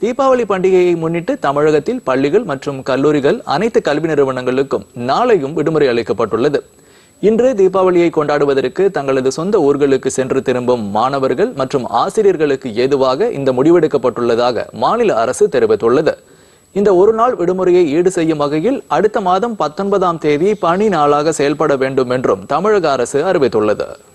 தீபாவளி பண்டிகையை முன்னிட்டு தமிழகத்தில் பள்ளிகள் மற்றும் கல்லூரிகள் அனைத்து கல்வி நிறுவனங்களுக்கும் நாளையும் விடுமுறை அளிக்கப்பட்டுள்ளது. இன்று தீபாவளியை கொண்டாடுவதற்கு தங்களது சொந்த ஊர்களுக்கு சென்று திரும்பும் மாணவர்கள் மற்றும் ஆசிரியர்களுக்கு ஏதுவாக இந்த முடிவெடுக்கப்பட்டுள்ளதாக மாநில அரசு தெரிவித்துள்ளது. இந்த ஒரு நாள் விடுமுறையை ஈடு செய்யும் வகையில் அடுத்த மாதம் 19ஆம் தேதி பணி நாளாக செயல்பட வேண்டும் என்றும் தமிழக அரசு அறிவித்துள்ளது.